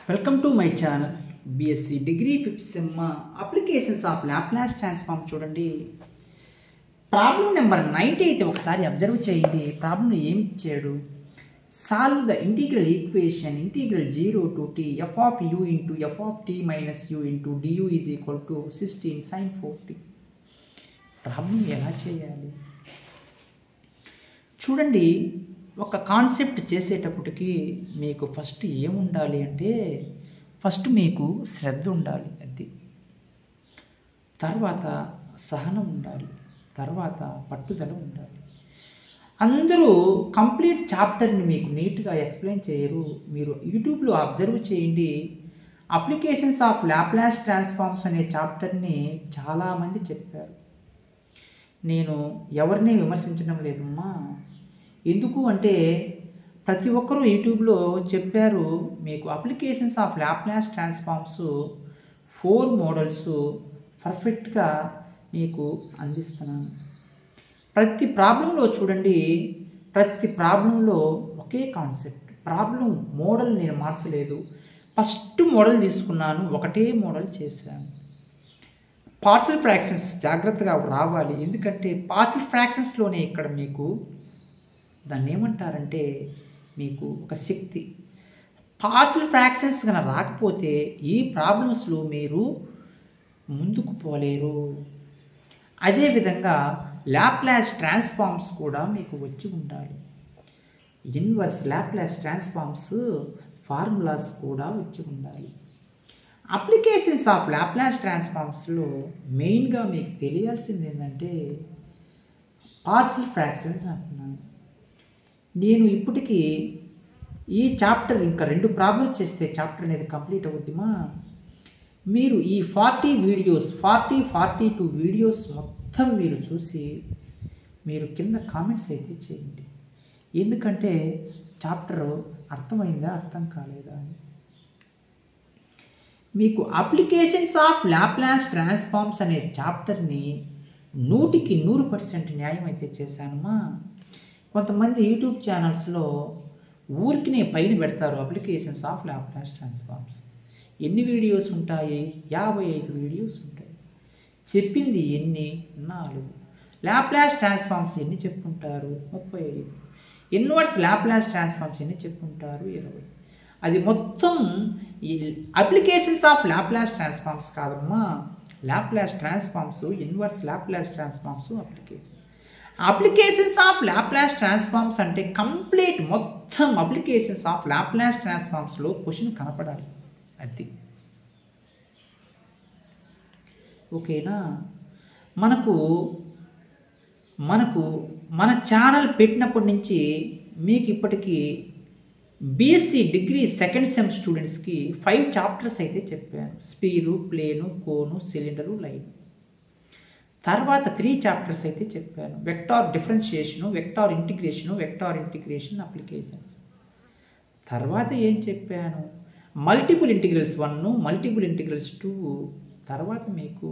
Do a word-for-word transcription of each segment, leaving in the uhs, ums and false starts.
Welcome to my channel BSc degree fifth sem applications of Laplace transform. చూడండి, problem number ninety అయితే ఒకసారి observe చేయండి. Problem ఏమి ఇచ్చాడు? Solve the integral equation integral zero to t f of u into f of t minus u into d u is equal to sixteen sine forty. Problem ఎలా చేయాలి చూడండి. ఒక concept చేసేటప్పటికి మీకు ఫస్ట్ ఏముండాలి అంటే, ఫస్ట్ మీకు శ్రద్ధ ఉండాలి, అది తర్వాత సహనం ఉండాలి, తర్వాత పట్టుదల ఉండాలి. అందరూ కంప్లీట్ చాప్టర్ని మీకు నీట్గా ఎక్స్ప్లెయిన్ చేయరు. మీరు యూట్యూబ్లో అబ్జర్వ్ చేయండి. అప్లికేషన్స్ ఆఫ్ లాప్లాస్ ట్రాన్స్ఫార్మ్స్ అనే చాప్టర్ని చాలామంది చెప్పారు. నేను ఎవరిని విమర్శించడం లేదమ్మా. ఎందుకు అంటే ప్రతి ఒక్కరూ యూట్యూబ్లో చెప్పారు. మీకు applications of Laplace transforms four models పర్ఫెక్ట్గా మీకు అందిస్తున్నాను. ప్రతి ప్రాబ్లంలో చూడండి, ప్రతి ప్రాబ్లంలో ఒకే కాన్సెప్ట్. ప్రాబ్లం మోడల్ నేను మార్చలేదు. ఫస్ట్ మోడల్ తీసుకున్నాను, ఒకటే మోడల్ చేశాను. పార్షియల్ ఫ్రాక్షన్స్ జాగ్రత్తగా రావాలి. ఎందుకంటే పార్షియల్ ఫ్రాక్షన్స్లోనే ఇక్కడ మీకు దాన్ని ఏమంటారంటే మీకు ఒక శక్తి. పార్షియల్ ఫ్రాక్షన్స్ కనుక రాకపోతే ఈ ప్రాబ్లమ్స్లో మీరు ముందుకు పోలేరు. అదేవిధంగా లాప్లాస్ ట్రాన్స్ఫార్మ్స్ కూడా మీకు వచ్చి ఉండాలి. ఇన్వర్స్ లాప్లాస్ ట్రాన్స్ఫార్మ్స్ ఫార్ములాస్ కూడా వచ్చి ఉండాలి. అప్లికేషన్స్ ఆఫ్ లాప్లాస్ ట్రాన్స్ఫార్మ్స్లో మెయిన్గా మీకు తెలియాల్సింది ఏంటంటే పార్షియల్ ఫ్రాక్షన్స్ అంటున్నాను. నేను ఇప్పటికీ ఈ చాప్టర్ ఇంకా రెండు ప్రాబ్లమ్స్ చేస్తే చాప్టర్ అనేది కంప్లీట్ అవుద్దిమా. మీరు ఈ forty videos forty forty two videos మొత్తం మీరు చూసి మీరు కింద కామెంట్స్ అయితే చేయండి. ఎందుకంటే చాప్టర్ అర్థమైందా అర్థం కాలేదా అని. మీకు అప్లికేషన్స్ ఆఫ్ లాప్లాస్ ట్రాన్స్ఫార్మ్స్ అనే చాప్టర్ని నూటికి నూరు పర్సెంట్ న్యాయం అయితే చేశానమ్మా. కొంతమంది యూట్యూబ్ ఛానల్స్లో ఊరికినే పైన పెడతారు అప్లికేషన్స్ ఆఫ్ లాప్లాస్ ట్రాన్స్ఫార్మ్స్. ఎన్ని వీడియోస్ ఉంటాయి? యాభై ఐదు వీడియోస్ ఉంటాయి. చెప్పింది ఎన్ని? నాలుగు. లాప్లాస్ ట్రాన్స్ఫార్మ్స్ ఎన్ని చెప్పుకుంటారు? ముప్పై ఐదు. ఇన్వర్స్ లాప్లాస్ ట్రాన్స్ఫార్మ్స్ ఎన్ని చెప్పుకుంటారు? ఇరవై. అది మొత్తం ఈ అప్లికేషన్స్ ఆఫ్ లాప్లాస్ ట్రాన్స్ఫార్మ్స్ కాదమ్మా. Laplace transforms, inverse Laplace transforms, application applications of Laplace transforms అంటే కంప్లీట్ మొత్తం అప్లికేషన్స్ ఆఫ్ లాప్లాస్ ట్రాన్స్ఫార్మ్స్లో క్వశ్చన్ కనపడాలి. అది ఓకేనా. మనకు మనకు మన ఛానల్ పెట్టినప్పటి నుంచి మీకు ఇప్పటికీ బీఎస్సీ డిగ్రీ సెకండ్ సెమ్ స్టూడెంట్స్కి ఫైవ్ చాప్టర్స్ అయితే చెప్పాను. Sphere, plane, cone, cylinder, line. తర్వాత త్రీ చాప్టర్స్ అయితే చెప్పాను. Vector differentiation, vector integration, vector integration application. తర్వాత ఏం చెప్పాను? Multiple integrals one, multiple integrals two. తర్వాత మీకు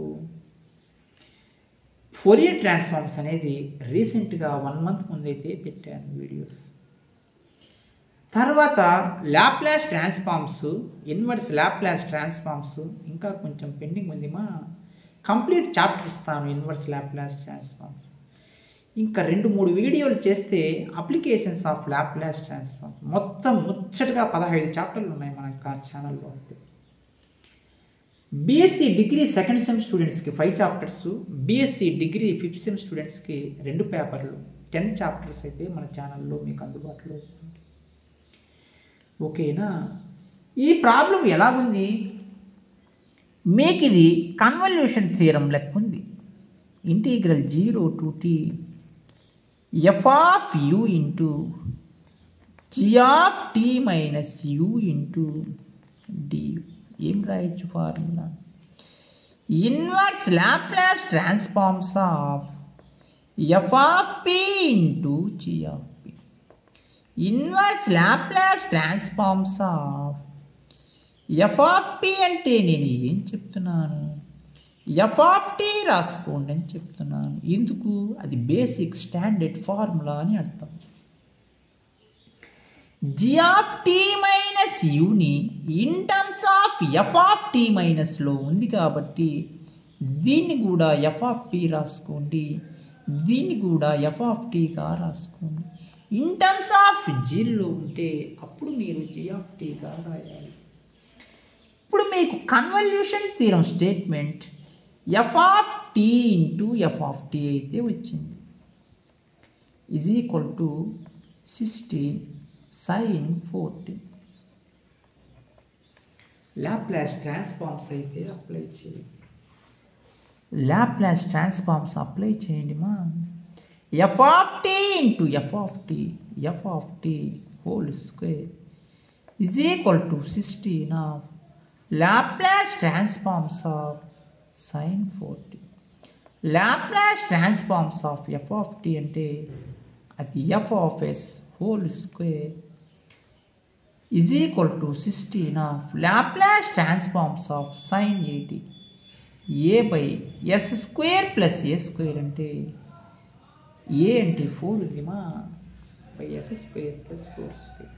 ఫోరియర్ ట్రాన్స్ఫార్మ్స్ అనేది రీసెంట్గా వన్ మంత్ ముందైతే పెట్టాను వీడియోస్. తర్వాత Laplace transforms, inverse Laplace transforms ఇంకా కొంచెం పెండింగ్ ఉందిమా. కంప్లీట్ చాప్టర్ ఇస్తాను ఇన్వర్స్ లాప్లాస్ ట్రాన్స్ఫార్మ్స్. ఇంకా రెండు మూడు వీడియోలు చేస్తే అప్లికేషన్స్ ఆఫ్ లాప్లాస్ ట్రాన్స్ఫార్మ్స్ మొత్తం ముచ్చటగా పదహైదు చాప్టర్లు ఉన్నాయి మన ఛానల్లో. అంటే బీఎస్సీ డిగ్రీ సెకండ్ సెమ్ స్టూడెంట్స్కి five chapters, BSc degree fifth sem స్టూడెంట్స్కి రెండు పేపర్లు, టెన్ చాప్టర్స్ అయితే మన ఛానల్లో మీకు అందుబాటులో ఉంది. ఓకేనా. ఈ ప్రాబ్లం ఎలాగుంది? మీకు ఇది కన్వల్యూషన్ థియరం లెక్క ఉంది. Integral zero to t f of u into g of t minus u into d. ఏం రాయొచ్చు formula? Inverse Laplace transforms of f of p into g of p. Inverse Laplace transforms of f of p అంటే నేను ఏం చెప్తున్నాను? F of tea రాసుకోండి అని చెప్తున్నాను. ఎందుకు? అది బేసిక్ స్టాండర్డ్ ఫార్ములా అని అర్థం. జీ ఆఫ్ టీ మైనస్ యూని in terms of f of t మైనస్లో ఉంది కాబట్టి దీన్ని కూడా ఎఫ్ ఆఫ్ టీ రాసుకోండి, దీన్ని కూడా ఎఫ్ ఆఫ్ టీగా రాసుకోండి. ఇన్ టర్మ్స్ ఆఫ్ జీరో ఉంటే అప్పుడు మీరు జీ ఆఫ్ టీగా రాయాలి. ఇప్పుడు మీకు convolution theorem statement f of t into f of t అయితే వచ్చింది, is equal to sixteen sine fourteen. Laplace transforms అయితే అప్లై చేయండి. లాప్లాస్ ట్రాన్స్ఫార్మ్స్ అప్లై చేయండి మా. F of t into f of t f of t whole square is equal to sixteen of Laplace transforms of sine fourteen. Laplace transforms of f of t అంటే అది f of s whole square is equal to sixteen of Laplace transforms of sine eighty. A by s square plus a square అంటే a అంటే four ఉంది మా, by s square plus four square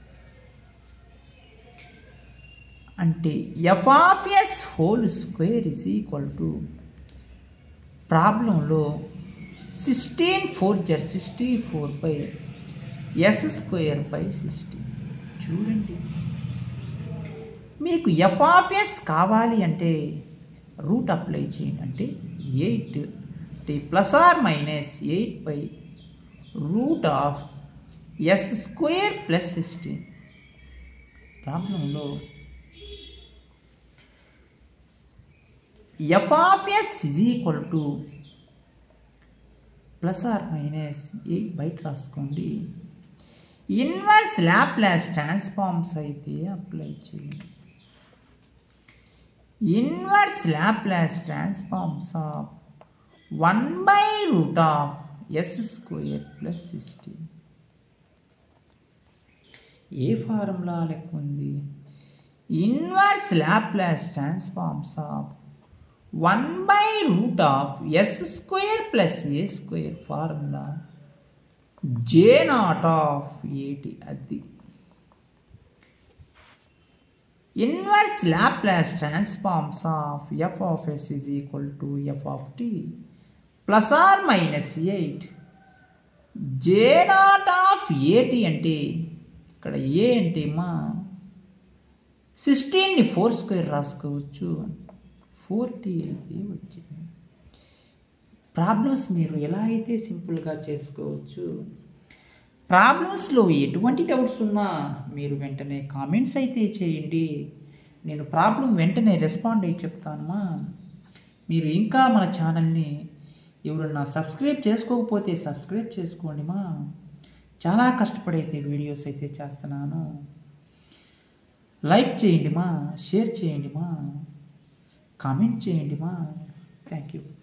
అంటే f of s whole square is equal to ప్రాబ్లంలో sixteen four జర్ sixty four by s square by sixteen. చూడండి, మీకు F of yes కావాలి అంటే రూట్ అప్లై చేయండి. అంటే eight t plus r minus eight by root of s square plus sixteen. ప్రాబ్లంలో f of s is equal to plus r minus eight బయట రాసుకోండి. Inverse Laplace transforms అయితే apply చేయండి. Inverse Laplace transforms of one by root of s square plus sixteen. ఏ formula లెక్క ఉంది? Inverse Laplace transforms of one by root of s square plus a square formula j naught of eighty. అది inverse Laplace transforms of f of s is equal to f of t plus r minus eight j naught of eighty అంటే ఇక్కడ a అంటే మా సిక్స్టీన్ని four square రాసుకోవచ్చు, forty అయితే వచ్చింది. Problems మీరు ఎలా అయితే సింపుల్గా చేసుకోవచ్చు. ప్రాబ్లమ్స్లో ఎటువంటి డౌట్స్ ఉన్నా మీరు వెంటనే కామెంట్స్ అయితే చేయండి, నేను ప్రాబ్లం వెంటనే రెస్పాండ్ అయ్యి చెప్తానమ్మా. మీరు ఇంకా మన ఛానల్ని ఎవరన్నా సబ్స్క్రైబ్ చేసుకోకపోతే సబ్స్క్రైబ్ చేసుకోండి మా. చాలా కష్టపడైతే వీడియోస్ అయితే చేస్తున్నాను. లైక్ చేయండి మా, షేర్ చేయండి మా, కామెంట్ చేయండి మా. Thank you.